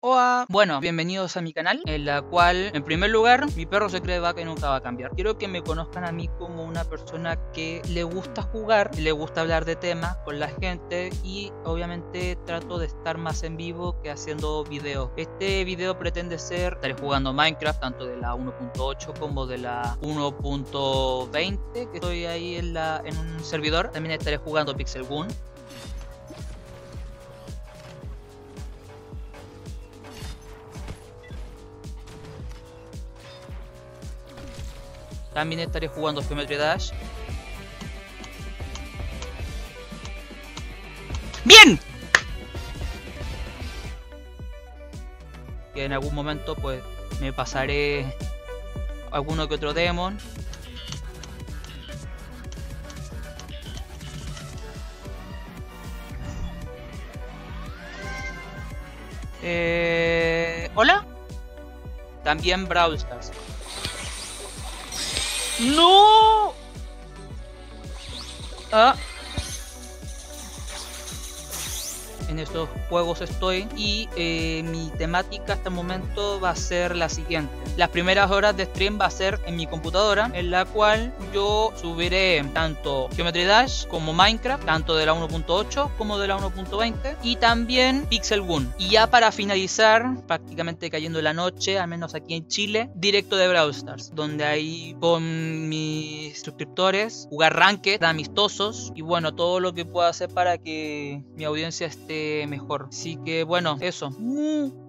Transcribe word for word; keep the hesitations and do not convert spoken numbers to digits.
Hola, bueno, bienvenidos a mi canal, en la cual, en primer lugar, mi perro se cree vaca y nunca va a cambiar. Quiero que me conozcan a mí como una persona que le gusta jugar, le gusta hablar de temas con la gente y obviamente trato de estar más en vivo que haciendo videos. Este video pretende ser, estaré jugando Minecraft, tanto de la uno punto ocho como de la uno punto veinte, que estoy ahí en, la, en un servidor. También estaré jugando Pixel Gun. También estaré jugando Geometry Dash. ¡Bien! Que en algún momento pues me pasaré alguno que otro demon. Eh, ¿Hola? También Brawl Stars. ¡No! Ah. En estos juegos estoy y eh, mi temática hasta el momento va a ser la siguiente. Las primeras horas de stream va a ser en mi computadora, en la cual yo subiré tanto Geometry Dash como Minecraft, tanto de la uno punto ocho como de la uno punto veinte, y también Pixel Gun. Y ya para finalizar, prácticamente cayendo la noche, al menos aquí en Chile, directo de Brawl Stars, donde ahí con mis suscriptores jugar ranked, amistosos y bueno, todo lo que pueda hacer para que mi audiencia esté mejor. Así que bueno, eso.